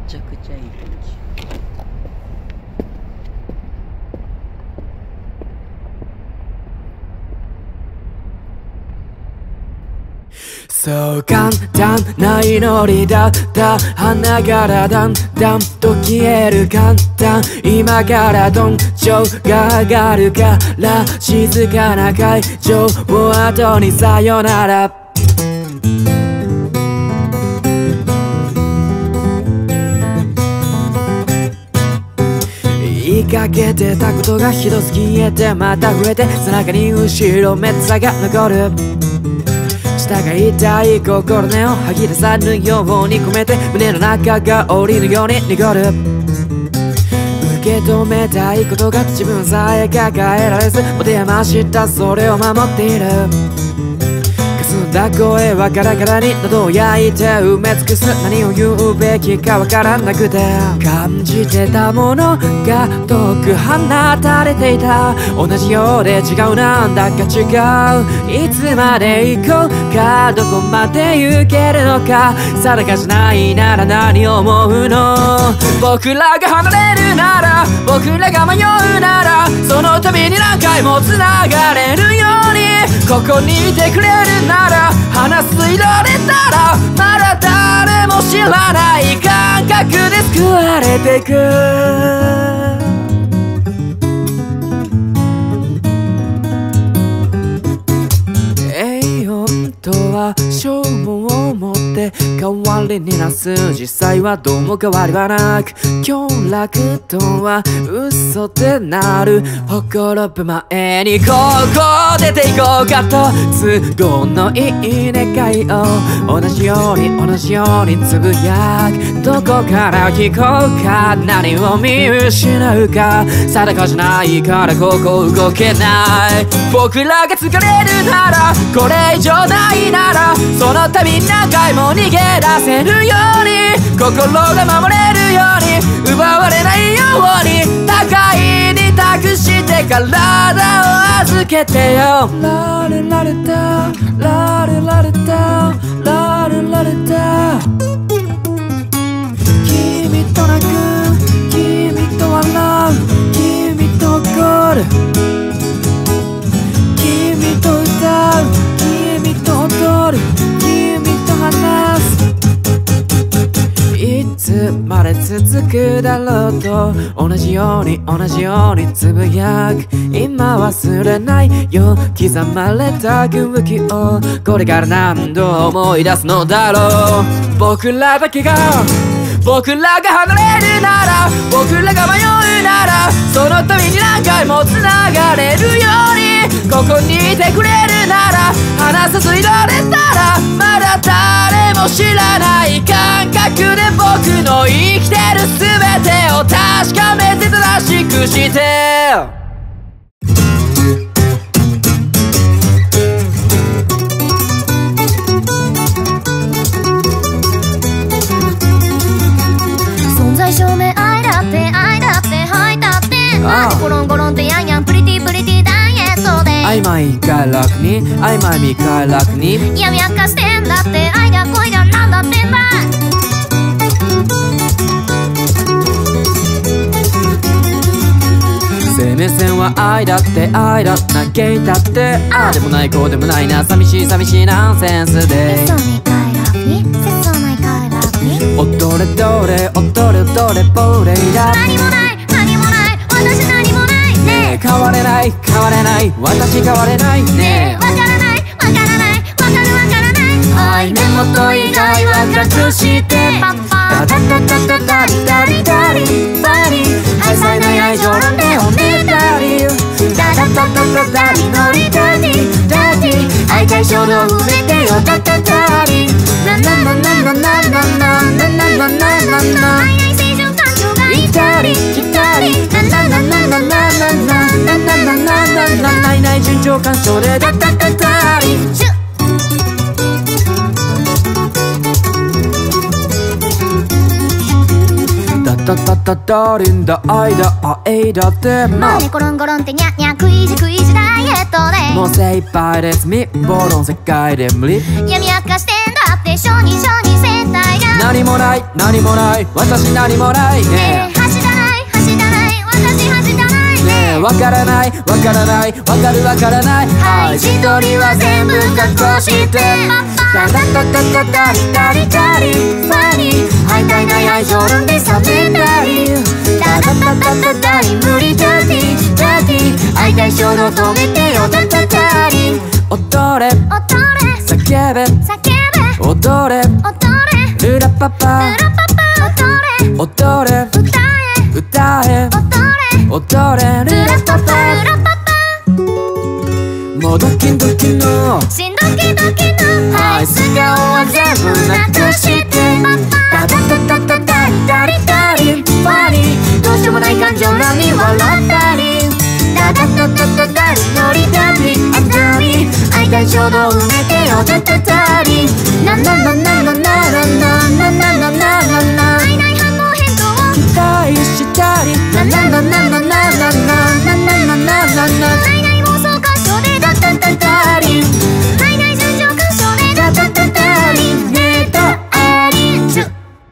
ちゃくちゃいい感じ。 そう簡単な祈りだった花からだんだんと消える簡単今からどんちょうが上がるから静かな会場を後にさよなら言いかけてたことがひどすぎてまた増えて背中に後ろめっさが残る下が痛い心根を吐き出さぬように込めて胸の中が降りるように濁る受け止めたいことが自分さえ抱えられず持て余したそれを守っている霞んだ声はガラガラに喉を焼いて埋め尽くす何を言うべきかわからなくて感じてたものが遠く放たれていた同じようで違うなんだか違ういつまで行こうかどこまで行けるのか定かじゃないなら何を思うの僕らが離れるなら僕らが迷うならその度に何回も繋がれるようにここにいてくれるなら話すいられたらまだ誰も知らない感覚で救われていく本当は証拠を持って代わりになす実際はどうも変わりはなく凶楽とは嘘でなるほころぶ前にここ出ていこうかと都合のいい願いを同じようにつぶやくどこから聞こうか何を見失うか定かじゃないからここ動けない僕らが疲れるならこれ以上ないならその度に何回も逃げ出せるように心が守れるように奪われないように高いに託して体を預けてよラルラルタラルラルタラルラルタ君と泣く君と笑う君と怒る君と歌う君と踊る君と話すいつまで続くだろうと同じようにつぶやく今忘れないよ刻まれた空気をこれから何度思い出すのだろう僕らだけが僕らが離れるなら僕らが迷うならその度に何回も繋がれるようにここにいてくれるなら話さずいられたらまだ誰も知らない感覚で僕の生きてる全てを確かめて正しくして証明愛だってはいだってまでコロンコロンってやんやんプリティダイエットで曖昧か楽に曖昧みか楽にやみやかしてんだって愛だ恋だなんだってんだ生命線は愛だって愛だ嘆いたってああでもないこうでもないな寂しいナンセンスで切ない快楽に切ない快楽に踊れどれボレだ何もない私何もないね変われない私変われないねわからないわからない愛根元以外は隠してパッパタタタタタリタリタリバリ愛さない愛情論でおねだりダダタタタタリノリダディダディ愛対象の埋めてよタタタリナナナナナナナナナナナナ愛ない正常感情がいたり来たりナナナナナナナナナナナナナ愛ない順調感情でタタタタリダリンだ愛だ愛だってもうねコロンコロンってニャニャクイジダイエットでもう精一杯ですみボロン世界で無理闇明かしてんだって小児戦隊が何もない何もない私何もないねえ走らない走らない私走らないねえわからないわからないわかるわからないはい自撮りは全部覚悟してタタタタタタリタリタリファニー会いたいない愛情論で冷めたりタタタタタタリ無理ダーティーダーティー会いたい衝動止めてよタタタリ踊れ踊れ叫べ叫べ踊れ踊れルラパパルラパパ踊れ踊れ歌え歌え踊れ踊れルラパパルラパパもうドキドキのしんどきどきのはい素顔は全部なくしてタタタタタタリタリタリファニーどうしようもない感情らに笑ったりタタタタタタリノリダリアダリ会いたい衝動埋めてよタタタリナナナナナナナナナナナナナ会いない反応変動期待したりナナナナナナナナナナナナナ会いない妄想箇所でタタタタリ会いない純情箇所でタタタタリネタアリズ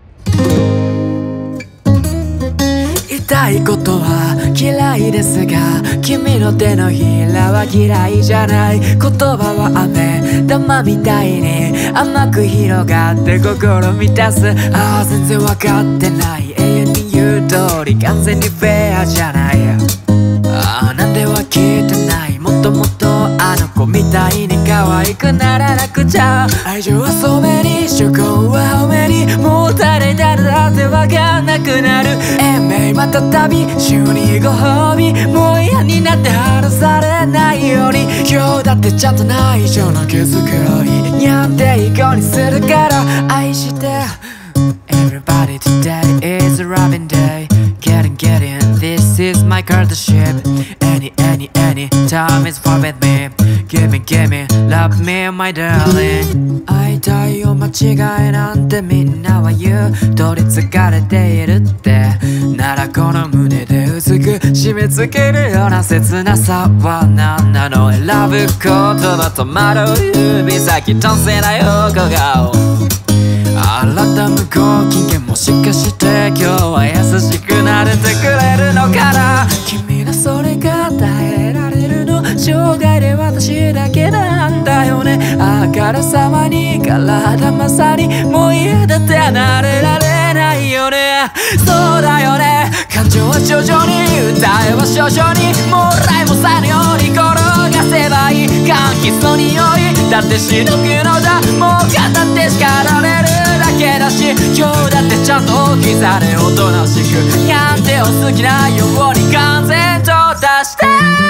痛いことは嫌いですが君の手のひらは嫌いじゃない言葉は飴玉みたいに甘く広がって心満たすああ全然わかってない永遠に言う通り完全にフェアじゃないああなんでは聞いてないもっともっとあの子みたいに可愛くならなくちゃ愛情はそめに初婚はおめにもう誰だってわかんなくなる延命また旅週にご褒美もう嫌になって話されないように今日だってちゃんと内緒の毛づくろいにゃんていこにするから愛して Everybody today is a loving day Getting this is my courtship Any time is fine with me Give me, love me my darling 会いたいよ間違いなんてみんなは言う取りつかれているってならこの胸で薄く締め付けるような切なさは何なの選ぶ言葉と惑う指先とせない横顔改む好機嫌もしかして今日は優しくなれてくれるのかな君のそれが耐えられるの生涯で私だけなんだよねあからさまに体まさにもう嫌だって離れられないよねそうだよね感情は徐々に歌えば少々にもらいもさのように転がせばいい柑橘の匂いだってしのぐのだもう語って叱られるだけだし今日だってちゃんと刻でおとなしくにゃんてを好きなように完全と出して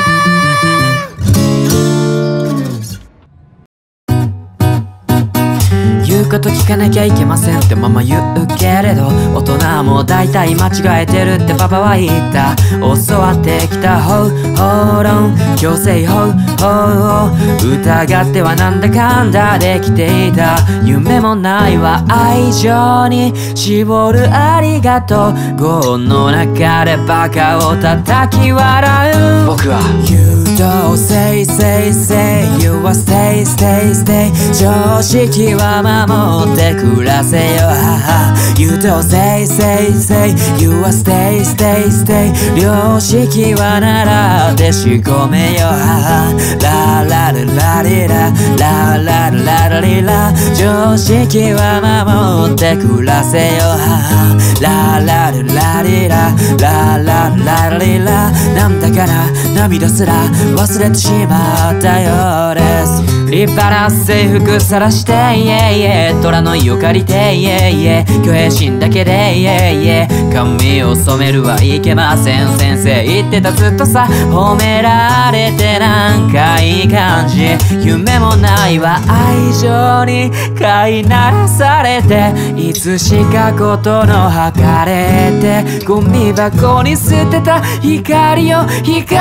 言うこと聞かなきゃいけませんってママ言うけれど大人も大体間違えてるってパパは言った教わってきた方論強制法を疑ってはなんだかんだできていた夢もないわ愛情に絞るありがとう業の中でバカを叩き笑う僕は You don't say You are stay常識は守って暮らせよ You don't say You are stay 良識は習って仕込めよララララリラララララリラ常識は守って暮らせよララララリラララララリラなんだかな涙すら忘れてしまったようです立派な制服さらして虎の意を借りて虚栄心だけで髪を染めるはいけません先生言ってたずっとさ褒められてなんかいい感じ夢もないわ愛情に飼いならされていつしかことの測れてゴミ箱に捨てた光を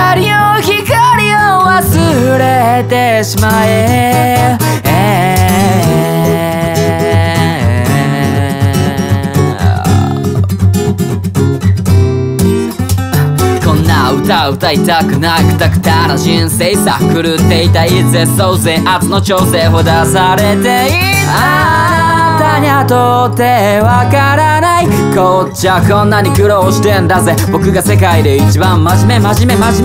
忘れてしまえこんな歌歌いたくなくたくたな人生さ狂っていたいぜ総勢圧の調整を出されていたあなたにゃとってわからない。こっちはこんなに苦労してんだぜ。僕が世界で一番真面目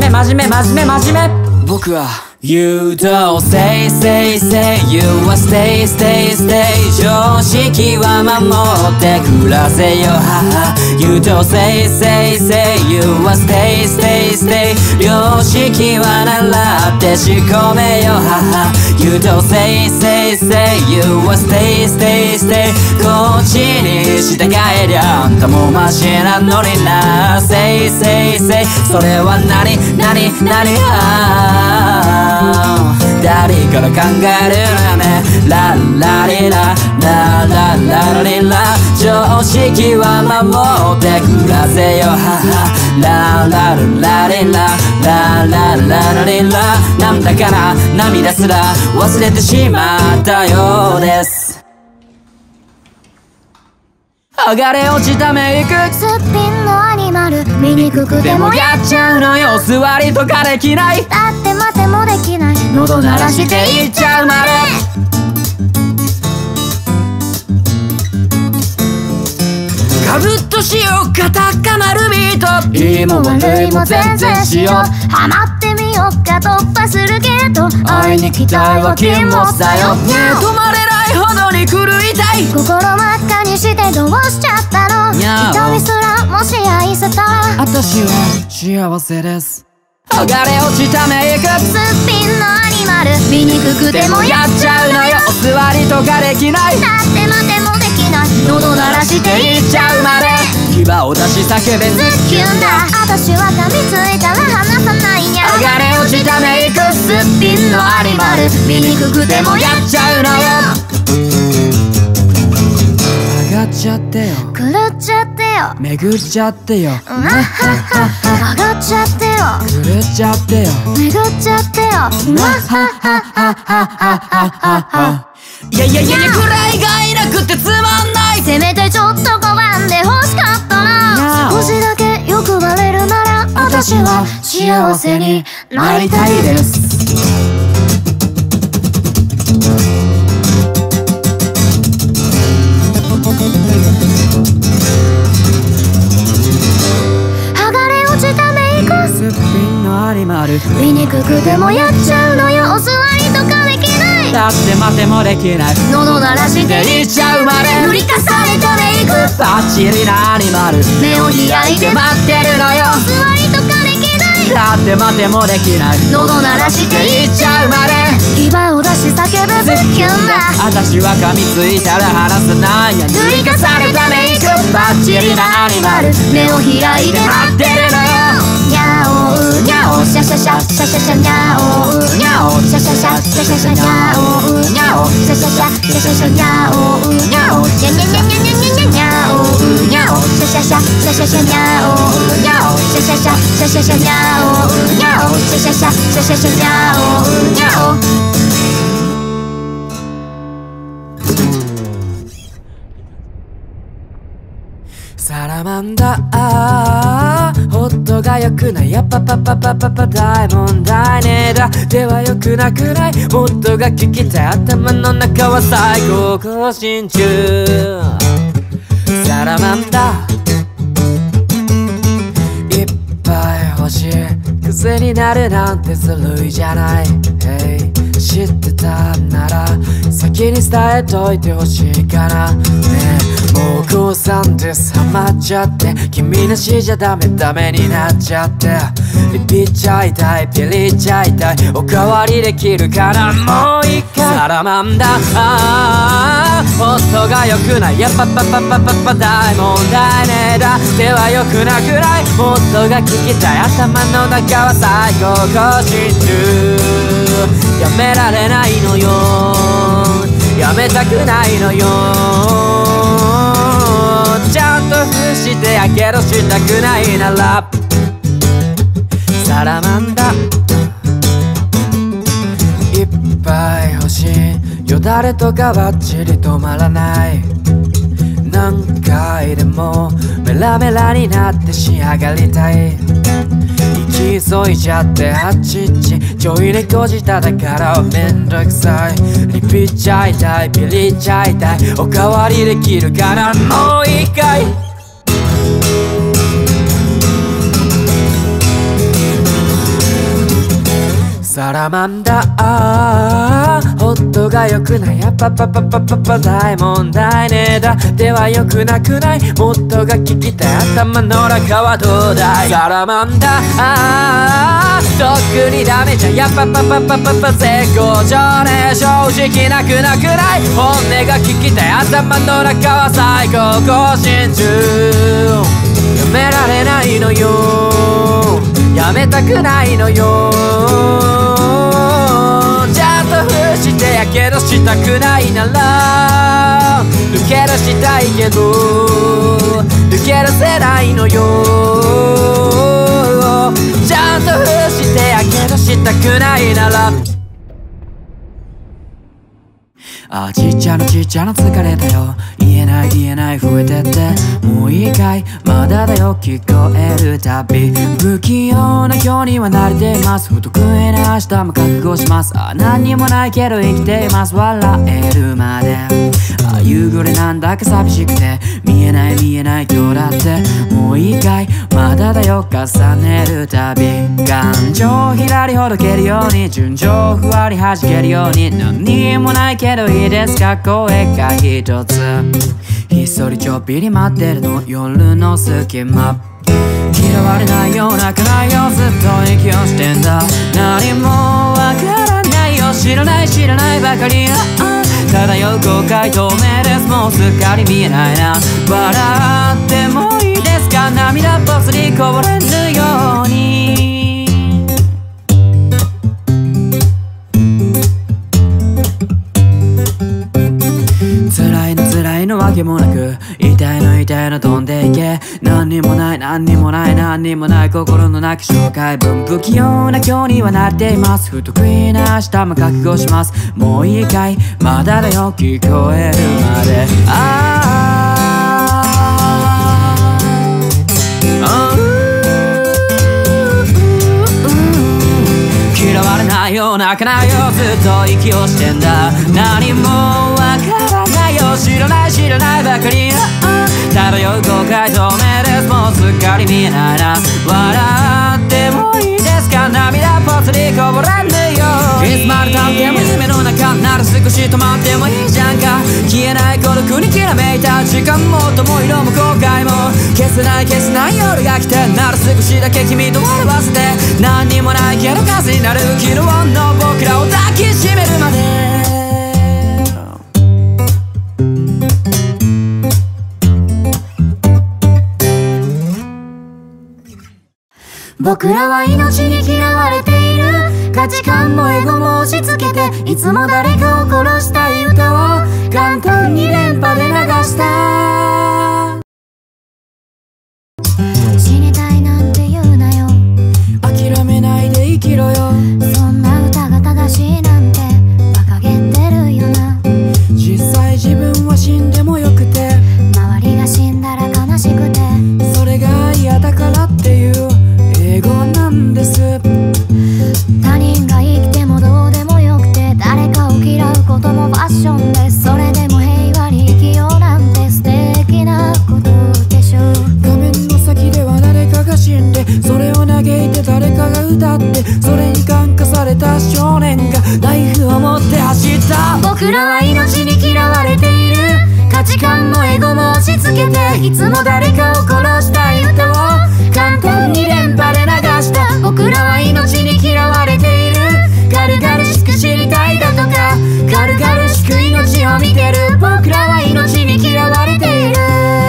僕はYou don't say Youはstay常識は守って暮らせよYou don't say Youはstay良識は習って仕込めよYou don't say Youはstayこっちに従えりゃあんたもマシなのになSay それは何誰から考えるのよねララリララララリラ常識は守って暮らせよラララリララララリラなんだかな涙すら忘れてしまったようです剥がれ落ちたメイクすっぴんのアニマル醜くてもやっちゃうのよ座りとかできないだって待てもできない喉鳴らしていっちゃうまでカブトしようか高まるビートいいも悪いも全然しようハマってみようか突破するゲート会いに来たいは禁物だよ止まれないほどに狂いたい心真っ赤にしてどうしちゃったの瞳すらもし愛せたら私は幸せです剥がれ落ちたメイクすっぴんのアニマル醜くてもやっちゃうのよお座りとかできないだって待てもできない喉鳴らしていっちゃうまで牙を出し叫べズッキュンだ私は噛みついたら離さないにゃ剥がれ落ちたメイクすっぴんのアニマル醜くてもやっちゃうのよ上がっちゃってよ狂っちゃってよ巡っちゃってよ上がっちゃってよ狂っちゃってよ巡っちゃってよいや暗いがいなくてつまんないせめてちょっと拒んで欲しかったな少しだけ欲張れるなら私は幸せになりたいです剥がれ落ちたメイクすっぴんのアニマル醜くてもやっちゃうのよお座りとかできないだって待てもできない喉鳴らしていっちゃうまで塗り重ねたメイクバッチリなアニマル目を開いて待ってるのよお座りとかできないだって待てもできない喉鳴らしていっちゃうまで牙を出し叫ぶズッキュンだ私は噛みついたら離さないや塗り重ねたメイクバッチリなアニマル目を開いて待ってるのよニャオニャオシャシャシャシャシャシャニャオニャオシャシャシャシャシャシャニャオニャオシャシャシャシャシャシャニャオニャオニャニャニャニャニャニャニャニャオニャオシャシャシャシャシャシャニャオニャオシャシャシャシャシャシャニャオニャオシャシャシャシャシャシャニャオニャオサラマンダーホットが良くないやっぱ大問題ねえだでは良くなくないもっとが聞きたい頭の中は最高更新中サラマンダーいっぱい欲しい癖になるなんてずるいじゃない、hey知ってたなら先に伝えといてほしいかなねえもう高3ですハマっちゃって君なしじゃダメになっちゃってリピっちゃいたいピリっちゃいたいおかわりできるかなもう一回サラマンダ音が良くないやっぱ大問題ねえだでは良くなくないもっとが聞きたい頭の中は最高更新中やめられないのよやめたくないのよちゃんと伏してやけどしたくないならサラマンダいっぱい欲しいよだれとかばっちり止まらない何回でもメラメラになって仕上がりたい勢急いじゃってあっちっちちょい猫舌だからめんどくさいリピっちゃいたいピリっちゃいたいおかわりできるからもう一回サラマンダーホットが良くないやパパパパパパ大問題ねだでは良くなくないもっとが聞きたい頭の中はどうだいサラマンダー特にダメじゃんやパパパパパパ絶好調ね正直なくなくない本音が聞きたい頭の中は最高更新中やめられないのよやめたくないのよちゃんと伏してやけどしたくないなら抜け出したいけど抜け出せないのよちゃんと伏してやけどしたくないならあちっちゃなちっちゃな疲れたよ言えない言えない増えてってもういいかいまだだよ聞こえるたび不器用な今日には慣れています不得意な明日も覚悟します何にもないけど生きています笑えるまで夕暮れなんだか寂しくて見えない見えない今日だってもういいかいまだだよ重ねるたび感情ひらりほどけるように順調ふわり弾けるように何にもないけどいいですか声が一つひっそりちょっぴり待ってるの夜の隙間嫌われないような暗いよずっと息をしてんだ何もわからないよ知らない知らないばかり漂う後悔透明ですもうすっかり見えないな笑ってもいいですか涙ぽつりこぼれるように辛いの辛いのわけもなく痛いの痛いの飛んでいけ何にもない何にもない何にもない心のなき紹介文不器用な今日にはなっています不得意な明日も覚悟しますもういいかいまだだよ聞こえるまで嫌われないよ泣かないよずっと息をしてんだ何もわからないよ知らない知らないばかり漂う後悔透明ですもうすっかり見えないな笑ってもいいですか涙ぽつりこぼれるよいつまでたっても夢の中なら少し止まってもいいじゃんか消えない孤独にきらめいた時間も音も色も後悔も消せない消せない夜が来てなら少しだけ君と笑わせて何にもないけど風になる昨日の僕らを抱きしめるまで僕らは命に嫌われている価値観もエゴも押し付けていつも誰かを殺したい歌を簡単に連覇で流した死にたいなんて言うなよ諦めないで生きろよそんな歌が正しいなんて馬鹿げてるよな実際自分は死んでもよくて周りが死んだら悲しくてそれが嫌だからっていう英語なんです他人が生きてもどうでもよくて誰かを嫌うこともファッションですそれでも平和に生きようなんて素敵なことでしょ画面の先では誰かが死んでそれを嘆いて誰かが歌ってそれに感化された少年がナイフを持って走った僕らは命に嫌われている価値観もエゴも押し付けていつも誰かを殺したい歌を簡単に連覇で流した僕らは命に嫌われている軽々しく知りたいだとか軽々しく命を見てる僕らは命に嫌われている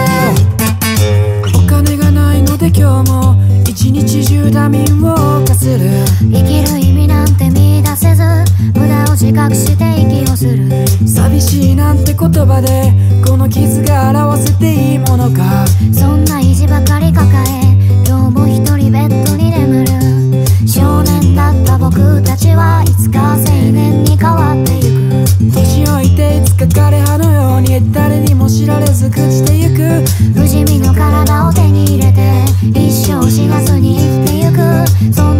お金がないので今日も一日中ダミンを犯する生きる意味なんて見出せず無駄を自覚して息をする寂しいなんて言葉でこの傷が表せていいものかそんな意地ばかり抱え今日も一人ベッドに眠る少年だった僕たちはいつか青年に変わってゆく年老いていつか枯葉のように誰にも知られず朽ちてゆく不死身の体を手に入れて一生死なずに生きてゆく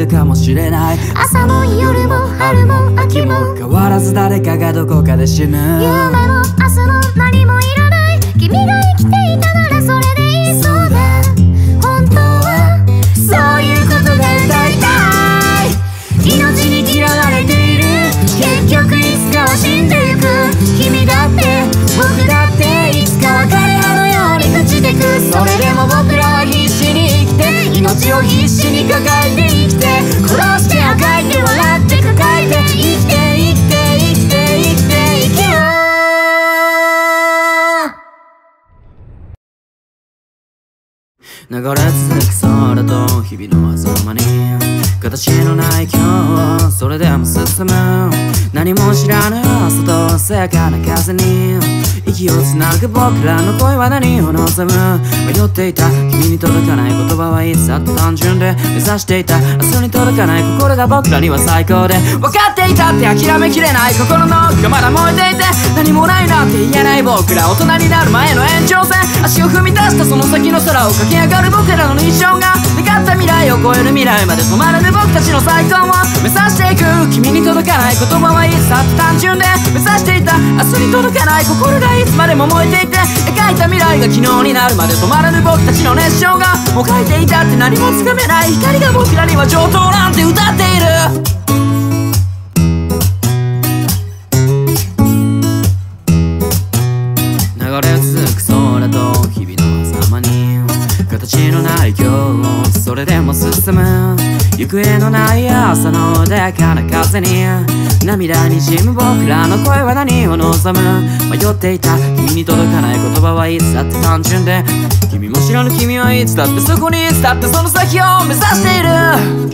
るかもしれない。 朝も夜も春も秋も変わらず誰かがどこかで死ぬ。 夢も明日も何もいらない。君が生きていたならそれでいい。そうだ本当はそういうことが歌いたい。命に嫌われている。結局いつかは死んでゆく。君だって僕だっていつかは枯葉のように朽ちてく。それでも僕らは必死に生きて、命を必死に抱えて生きて、殺してあがいて笑って抱えて生きて生きて生きて生きて生きよう。 流れ続く空と日々の狭間に形のない今日、それでも進む。何も知らぬ朝とさやかな風に息をつなぐ僕らの声は何を望む。迷っていた君に届かない言葉はいつだって単純で、目指していた明日に届かない心が僕らには最高で、分かっていたって諦めきれない心の奥がまだ燃えていて、何もないなんて言えない僕ら。大人になる前の延長線、足を踏み出したその先の空を駆け上がる僕らの日常が、願った未来を超える未来まで止まらぬ僕たちの最高を目指していく。君に届かない言葉はいつだって単純で、目指していた明日に届かない心がいつまでも燃えていて、描いた未来が昨日になるまで止まらぬ僕たちの熱唱が、もう書いていたって何もつかめない光が僕らには上等なんて歌っている。流れ続く空と日々の狭間に形のない今日、それでも進む。行方のない朝の穏やかな風に涙にじむ僕らの声は何を望む。迷っていた君に届かない言葉はいつだって単純で、君も知らぬ君はいつだってそこにいつだってその先を目指している。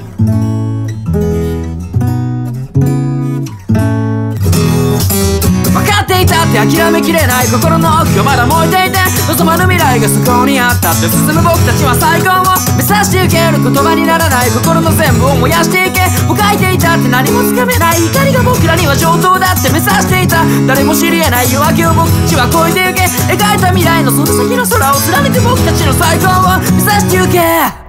分かっていたって諦めきれない心の奥がまだ燃えていて、望まぬ未来がそこにあったって進む僕たちは最高を目指してゆける。言葉にならない心の全部を燃やしていけ。もう書いていたって何もつかめない光が僕らには上等だって目指していた。誰も知り得ない夜明けを僕たちは越えてゆけ。描いた未来のその先の空を貫く僕たちの最高を目指してゆけ。